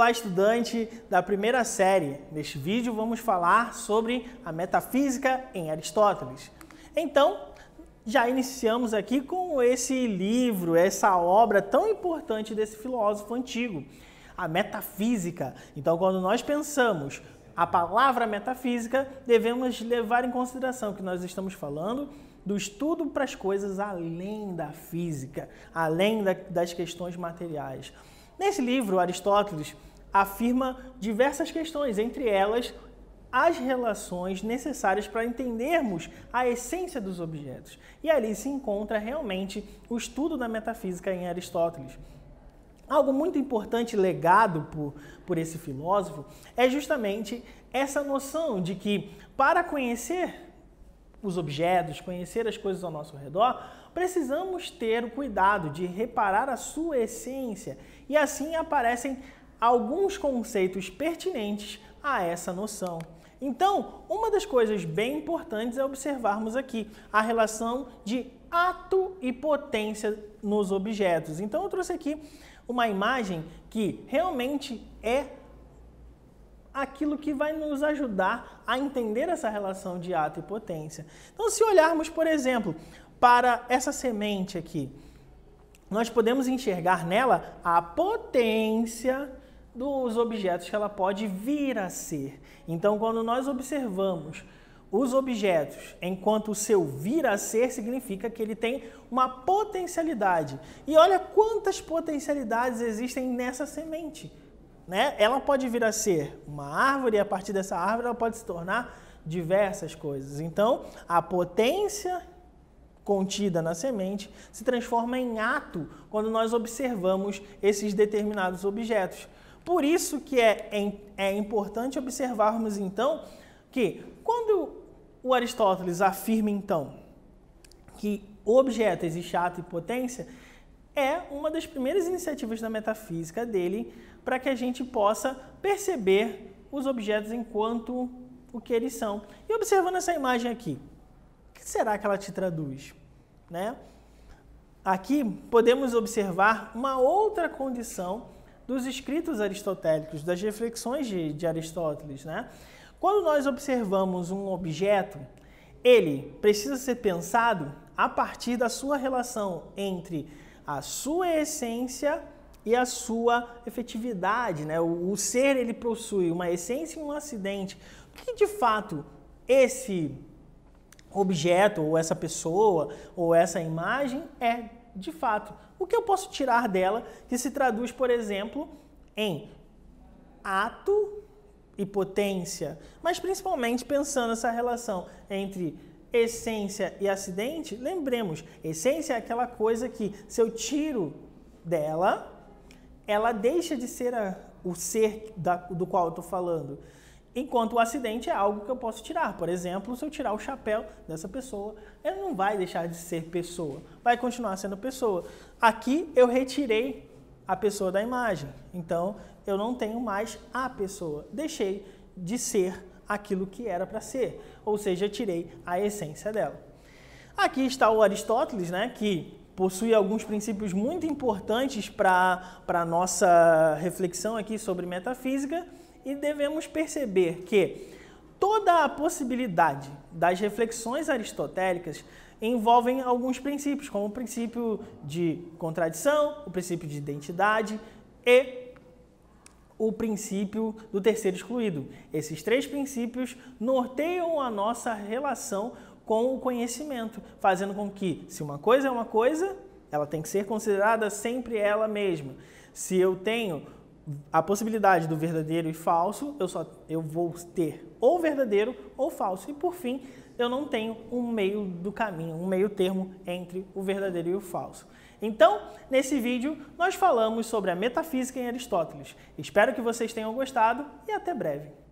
Olá, estudante da primeira série. Neste vídeo vamos falar sobre a metafísica em Aristóteles. Então, já iniciamos aqui com esse livro, essa obra tão importante desse filósofo antigo, a metafísica. Então, quando nós pensamos a palavra metafísica, devemos levar em consideração que nós estamos falando do estudo para as coisas além da física, além das questões materiais. Nesse livro, Aristóteles afirma diversas questões, entre elas as relações necessárias para entendermos a essência dos objetos. E ali se encontra realmente o estudo da metafísica em Aristóteles. Algo muito importante legado por esse filósofo é justamente essa noção de que para conhecer os objetos, conhecer as coisas ao nosso redor, precisamos ter o cuidado de reparar a sua essência e assim aparecem alguns conceitos pertinentes a essa noção. Então, uma das coisas bem importantes é observarmos aqui a relação de ato e potência nos objetos. Então, eu trouxe aqui uma imagem que realmente é aquilo que vai nos ajudar a entender essa relação de ato e potência. Então, se olharmos, por exemplo, para essa semente aqui, nós podemos enxergar nela a potência dos objetos que ela pode vir a ser. Então, quando nós observamos os objetos enquanto o seu vir a ser, significa que ele tem uma potencialidade. E olha quantas potencialidades existem nessa semente. Né? Ela pode vir a ser uma árvore e a partir dessa árvore ela pode se tornar diversas coisas. Então, a potência contida na semente se transforma em ato quando nós observamos esses determinados objetos. Por isso que é importante observarmos, então, que quando o Aristóteles afirma, então, que o objeto existe ato e potência, é uma das primeiras iniciativas da metafísica dele para que a gente possa perceber os objetos enquanto o que eles são. E observando essa imagem aqui, o que será que ela te traduz? Né? Aqui podemos observar uma outra condição dos escritos aristotélicos, das reflexões de Aristóteles. Né? Quando nós observamos um objeto, ele precisa ser pensado a partir da sua relação entre a sua essência e a sua efetividade, né? O ser, ele possui uma essência e um acidente. O que de fato esse objeto, ou essa pessoa, ou essa imagem é de fato? O que eu posso tirar dela que se traduz, por exemplo, em ato e potência, mas principalmente pensando essa relação entre essência e acidente? Lembremos, essência é aquela coisa que, se eu tiro dela, ela deixa de ser o ser do qual eu estou falando. Enquanto o acidente é algo que eu posso tirar. Por exemplo, se eu tirar o chapéu dessa pessoa, ela não vai deixar de ser pessoa, vai continuar sendo pessoa. Aqui eu retirei a pessoa da imagem, então eu não tenho mais a pessoa, deixei de ser aquilo que era para ser, ou seja, tirei a essência dela. Aqui está o Aristóteles, né, que possui alguns princípios muito importantes para a nossa reflexão aqui sobre metafísica, e devemos perceber que toda a possibilidade das reflexões aristotélicas envolvem alguns princípios, como o princípio de contradição, o princípio de identidade e o princípio do terceiro excluído. Esses três princípios norteiam a nossa relação com o conhecimento, fazendo com que, se uma coisa é uma coisa, ela tem que ser considerada sempre ela mesma. Se eu tenho a possibilidade do verdadeiro e falso, eu vou ter ou verdadeiro ou falso. E, por fim, eu não tenho um meio do caminho, um meio termo entre o verdadeiro e o falso. Então, nesse vídeo, nós falamos sobre a metafísica em Aristóteles. Espero que vocês tenham gostado e até breve.